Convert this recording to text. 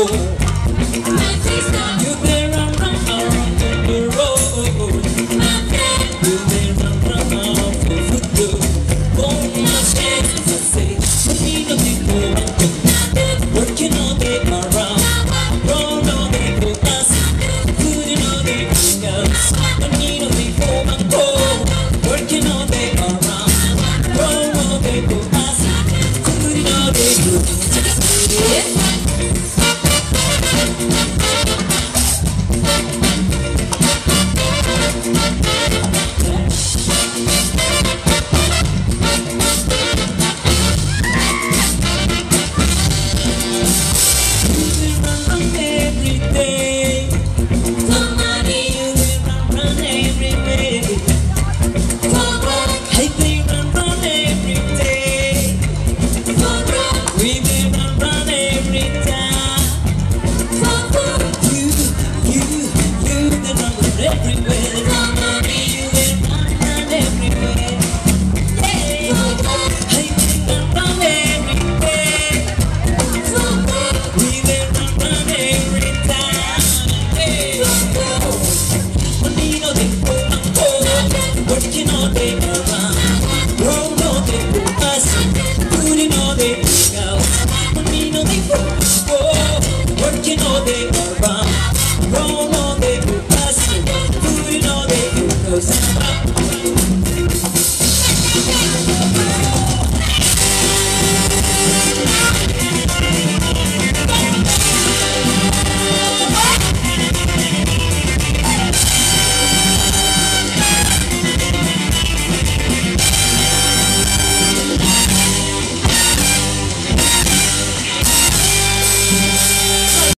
You may run around the road. You may run around for good. Going on chances I say, but need no people working all day around. Roll all day for us, putting all day for us. But need no people working all day around. Roll all day for us, putting all day for us.